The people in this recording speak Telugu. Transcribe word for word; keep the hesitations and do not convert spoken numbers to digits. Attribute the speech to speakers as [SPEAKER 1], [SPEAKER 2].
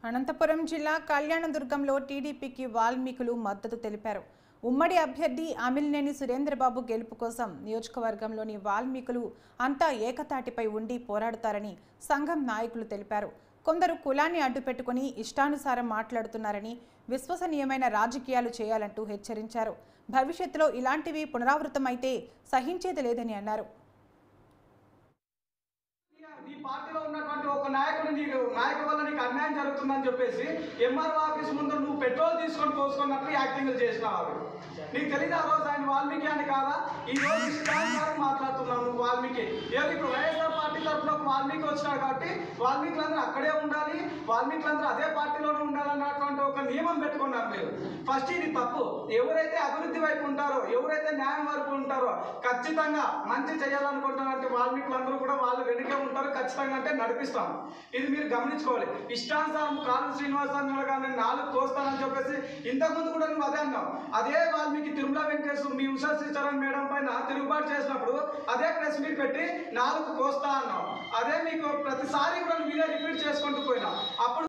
[SPEAKER 1] అనంతపురం జిల్లా కళ్యాణదుర్గంలో టీడీపీకి వాల్మీకులు మద్దతు తెలిపారు. ఉమ్మడి అభ్యర్థి అమిలినేని సురేంద్రబాబు గెలుపు కోసం నియోజకవర్గంలోని వాల్మీకులు అంతా ఏకతాటిపై ఉండి పోరాడుతారని సంఘం నాయకులు తెలిపారు. కొందరు కులాన్ని అడ్డుపెట్టుకుని ఇష్టానుసారం మాట్లాడుతున్నారని, విశ్వసనీయమైన రాజకీయాలు చేయాలంటూ హెచ్చరించారు. భవిష్యత్తులో ఇలాంటివి పునరావృతమైతే సహించేది లేదని అన్నారు.
[SPEAKER 2] నీ పార్టీలో ఉన్నటువంటి ఒక నాయకుడు నీకు నాయకుల వల్ల నీకు అన్యాయం జరుగుతుందని చెప్పేసి ఎంఆర్ఓ ఆఫీస్ ముందు నువ్వు పెట్రోల్ తీసుకొని పోసుకున్నట్లు యాక్టింగ్లు చేసినావు. నీకు తెలియదు ఆ రోజు ఆయన వాల్మీకి అని కాదా? ఈ రోజు ఇష్టానుసారం మాట్లాడుతున్నావు నువ్వు వాల్మీకి. ఏదో ఇప్పుడు వైఎస్ఆర్ పార్టీ తరఫున ఒక వాల్మీకి వచ్చినాడు కాబట్టి వాల్మీకులందరూ అక్కడే ఉండాలి, వాల్మీకులందరూ అదే పార్టీలోనే ఉండాలన్నటువంటి ఒక నియమం పెట్టుకున్నారు మీరు. ఫస్ట్ ఇది తప్పు. ఎవరైతే అభివృద్ధి వైపు ఉంటారో, ఎవరైతే న్యాయం వైపు ఉంటారో, ఖచ్చితంగా మంచి చేయాలనుకుంటున్నటువంటి వాల్మీకులందరూ కూడా వాళ్ళు వెనుకే ఉంటారు. ఖచ్చితంగా అంటే నడిపిస్తాం. ఇది మీరు గమనించుకోవాలి. ఇష్టానుసారం కాలు శ్రీనివాసరావు గారిని నాలుగు కోస్తానని చెప్పేసి ఇంతకుముందు కూడా నువ్వు అదే అన్నావు. అదే వాల్మీకి తిరుమల వెంకటేశ్వర మీ ఉషా శ్రీచరణ్ మేడం పైన తిరుగుబాటు చేసినప్పుడు అదే ప్రెస్ మీట్ పెట్టి నాలుగు కోస్తా అన్నావు. అదే మీకు ప్రతిసారి కూడా మీరే రిపీట్ చేసుకుంటూ పోయినా. అప్పుడు